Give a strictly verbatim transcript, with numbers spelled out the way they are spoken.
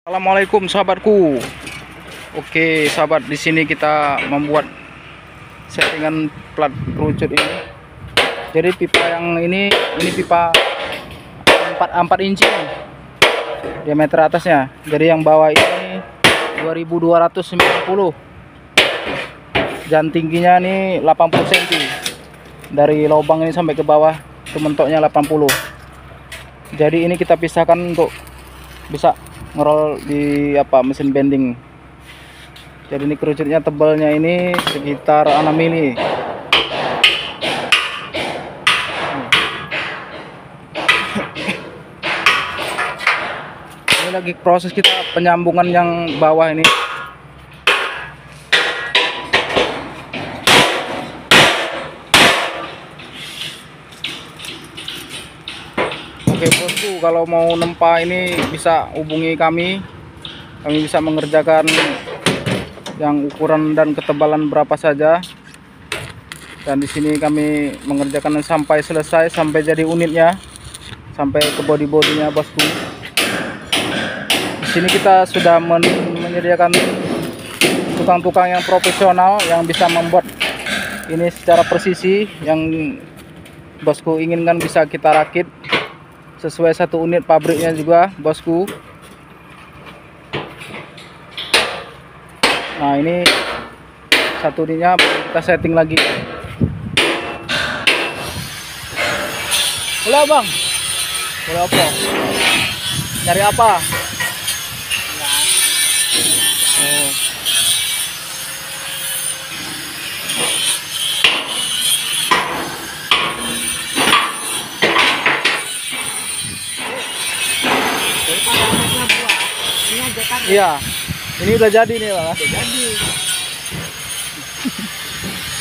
Assalamualaikum sahabatku. Oke sahabat, di sini kita membuat settingan plat kerucut ini. Jadi pipa yang ini ini pipa empat inci diameter atasnya. Jadi yang bawah ini dua ribu dua ratus sembilan puluh dan tingginya ini delapan puluh sentimeter. Dari lubang ini sampai ke bawah itu mentoknya delapan puluh. Jadi ini kita pisahkan untuk bisa ngerol di apa mesin bending. Jadi ini kerucutnya tebalnya ini sekitar enam mili. Ini lagi proses kita penyambungan yang bawah ini. Oke bosku, kalau mau nempa ini bisa hubungi kami. Kami bisa mengerjakan yang ukuran dan ketebalan berapa saja. Dan di sini kami mengerjakan sampai selesai, sampai jadi unitnya, sampai ke body-bodinya bosku. Di sini kita sudah men menyediakan tukang-tukang yang profesional yang bisa membuat ini secara presisi. Yang bosku inginkan bisa kita rakit sesuai satu unit pabriknya juga bosku. Nah ini satu unitnya kita setting lagi. Boleh bang? Boleh apa? Nyari apa? Oh. Iya, ini udah jadi nih, Bang. Udah jadi.